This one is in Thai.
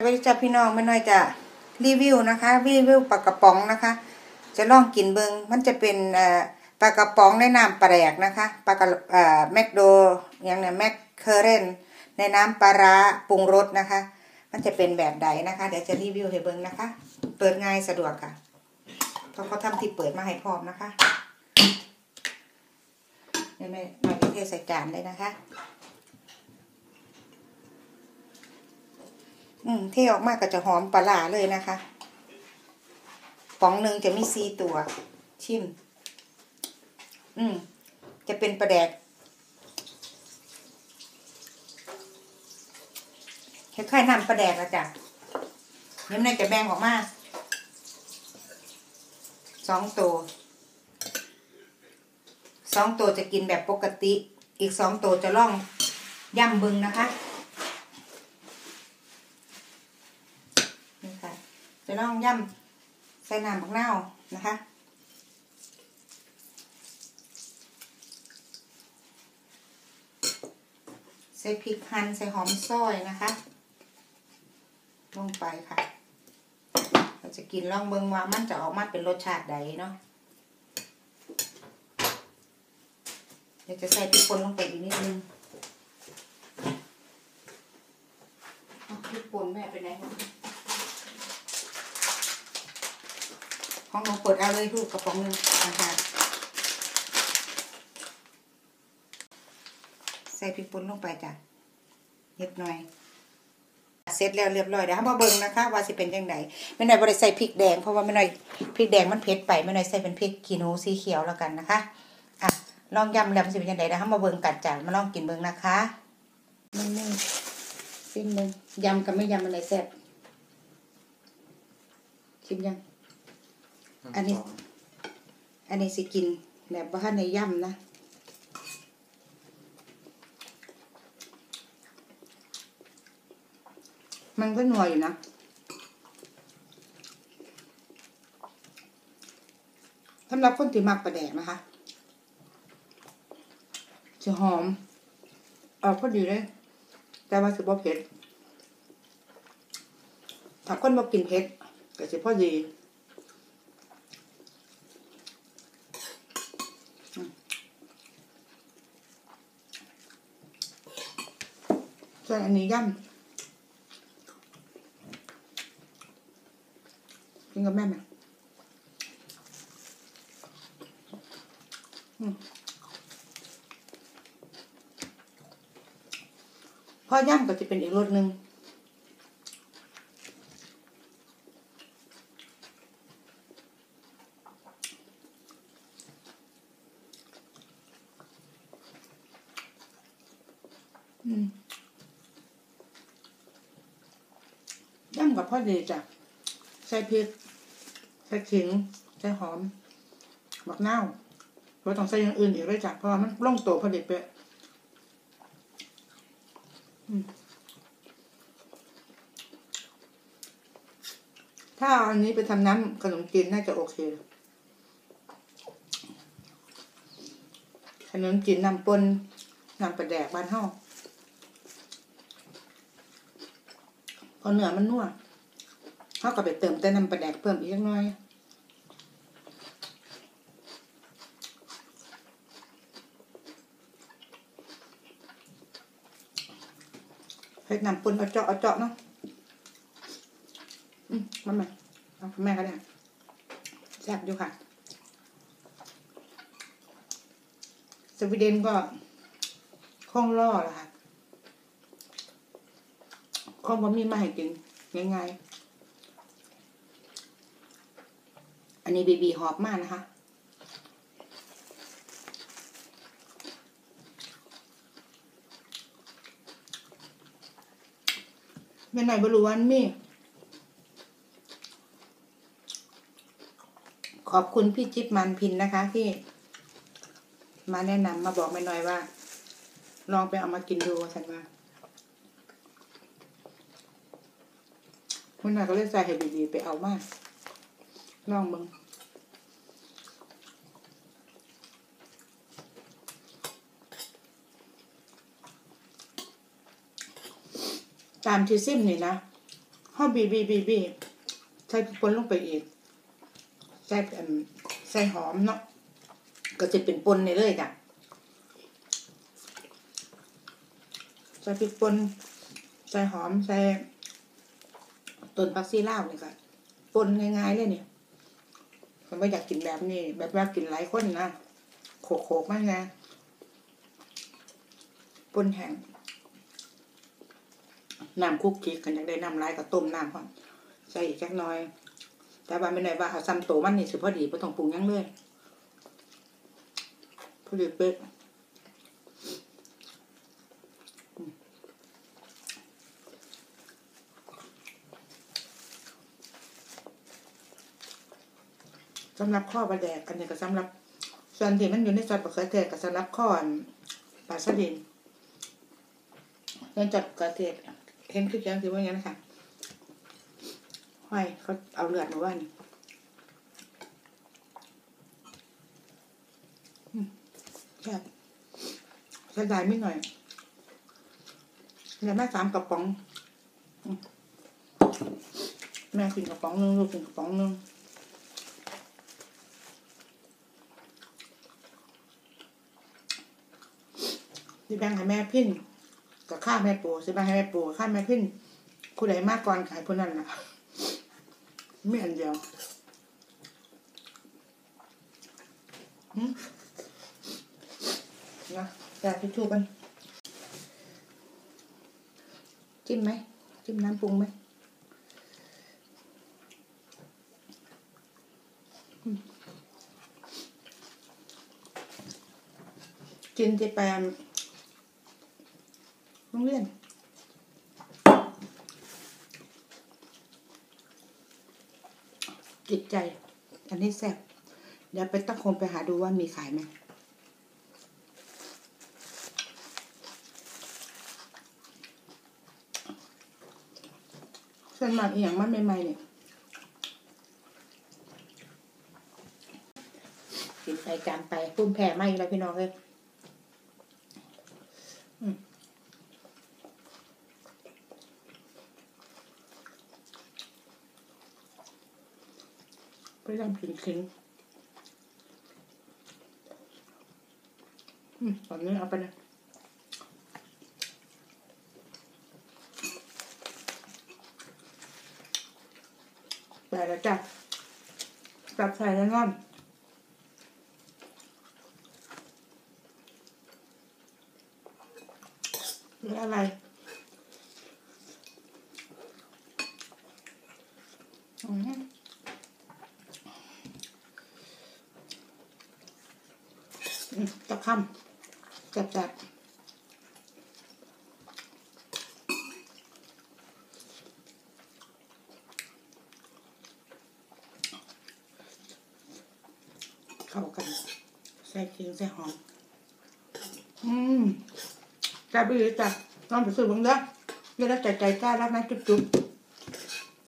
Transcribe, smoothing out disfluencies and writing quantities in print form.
สวัสดีจ้าพี่น้องไม่น้อยจะรีวิวนะคะรีวิวปลากระป๋องนะคะจะลองกินเบิงมันจะเป็นปลากระป๋องในน้ำปลาแดกนะคะปลากระแมคโดอย่างเนี่ยแมคเคอเรนในน้ำปลาร้าปรุงรสนะคะมันจะเป็นแบบใดนะคะเดี๋ยวจะรีวิวให้เบิงนะคะเปิดง่ายสะดวกค่ะเพราะเขาทำที่เปิดมาให้พร้อมนะคะนี่ไม่มาเทใส่จานเลยนะคะเทออกมาก็จะหอมปลาเลยนะคะป๋องหนึ่งจะมี4 ตัวชิมจะเป็นปลาแดกคล้ายๆน้ำปลาแดกอะจ้ะน้ำในจะแบ่งออกมา2 ตัว2 ตัวจะกินแบบปกติอีก2 ตัวจะล่องย่ำบึงนะคะนี่ค่ะจะล่องย่ำใส่น้ำบักนาวนะคะใส่พริกหั่นใส่หอมซอยนะคะลงไปค่ะเราจะกินลองเบิ่งว่ามันจะออกมาเป็นรสชาติใดเนาะเดี๋ยวจะใส่พริกป่นลงไปอีกนิดนึงพริกป่นแม่ไปไหนของหนูเปิดเอาเลยลูกกระป๋องนึงนะคะใส่พริกป่นลงไปจ้ะนิดหน่อยเสร็จแล้วเรียบร้อยเดี๋ยวมาเบิ่งนะคะว่าสิเป็นยังไงไม่หน่อยบ่ได้ใส่พริกแดงเพราะว่าไม่หน่อยพริกแดงมันเผ็ดไปไม่หน่อยใส่เป็นพริกขี้หนูสีเขียวแล้วกันนะคะลองยำแล้วมันสิเป็นยังไงเดี๋ยวมาเบิ่งกันจ้ะมาลองกินเบิ่งนะคะนึ่งชิมนึงยำกับไม่ยำอะไรแซ่บชิมยังอันนี้สิกินแบบว่าในย่ำนะมันก็นัวอยู่นะสำหรับคนที่มักปลาแดกนะคะจะหอมพอดีเลยแต่ว่าจะบ่เผ็ดถ้าคนบ่กินเผ็ดก็จะพอดีส่วนอันนี้ย่ำกินกับแม่ไหมพอย่ำก็จะเป็นอีกรสหนึ่งย่ำกับพ่อดีจ้ะใส่พริกใส่ขิงใส่หอมบักนาวเราต้องใส่อย่างอื่นอีกด้วยจ้ะเพราะว่ามันลงตัวพอดีเป๊ะถ้าอันนี้ไปทำน้ำขนมจีนน่าจะโอเคขนมจีนน้ำปนน้ำปลาแดกบ้านเฮาพอเนื้อมันนัวเขาก็ไปเติมแต่น้ำปลาแดกเพิ่มอีกนิดหน่อยให้น้ำปนเอาเจาะเนาะมันมาเอาแม่ก็ได้แซ่บอยู่ค่ะสวีเดนก็คงล่อแล้วค่ะคงบ่มีมาให้กินง่ายๆอันนี้บีหอบมากนะคะแม่หน่อยบรู้วันมีขอบคุณพี่จิ๊บมันพินนะคะที่มาแนะนำมาบอกแม่หน่อยว่าลองไปเอามากินดูฉันว่าแม่หน่อยก็เลยใส่ให้บีไปเอามาลองมึงตามที่ซิมนี่นะห่อบีใส่ปนลงไปอีกใส่หอมเนาะก็จะเป็นปนในเลยจ้ะใส่พริกป่นใส่หอมใส่ต้นผักชีลาวนี่ก็ป่นง่ายๆเลยเนี่ยผมไม่อยากกินแบบนี้แบบว่ากินหลายคนนะโขกมากนะป่นแห้งน้ำคุกกี้กันอยากได้น้ำลายกับต้มน้ำก่อนใส่อีกจักหน่อยแต่ว่าไม่ได้ว่าเอาซ้ำโตมันนี่สิพอดีไม่ต้องปรุงยังเลยพอดีเป๊ะสำหรับข้อปลาแดกอันนี้ก็สำหรับส่วนที่มันอยู่ในซอสมะเขือเทศก็สำหรับข้อปลาสลิดเนื่องจากมะเขือเทศเห็นคือยังสิว่าอย่างนั้นค่ะห้อยเขาเอาเลือดมาว่านี่แค่ใส่ได้ไม่หน่อยแล้วแม่3 กระป๋องแม่กินกระป๋องนึงลูกกินกระป๋องนึงสิแบ่งให้แม่พิ้นกับข้าแม่ปูสิแบ่งให้แม่ปูข้าแม่พิ้นผู้ใดมากก่อนขายผู้นั้นน่ะไม่อันเดียวนะแต่ทิชชู่กันจิ้มไหมจิ้มน้ำปรุงไหมกินจะแปมโรงเรียนจิตใจอันนี้แซ่บเดี๋ยวไปตะคงไปหาดูว่ามีขายไหมส่วนมากอีกอย่างมันใหม่ๆเนี่ยกินไปจานไปพุ่มแผ่ไหมแล้วพี่น้องเลยไปทำขิงตอนนี้เอาไปเลยไปแล้วจ้ะจับใส่แล้วนอนหรืออะไรจะค่ำจับเข้ากันใส่ขิงใส่หอมจับไปเลยจ้ะนอนไปซื้อบ้างเด้อเดี๋ยวเราใจกล้ารักนะจุ๊บ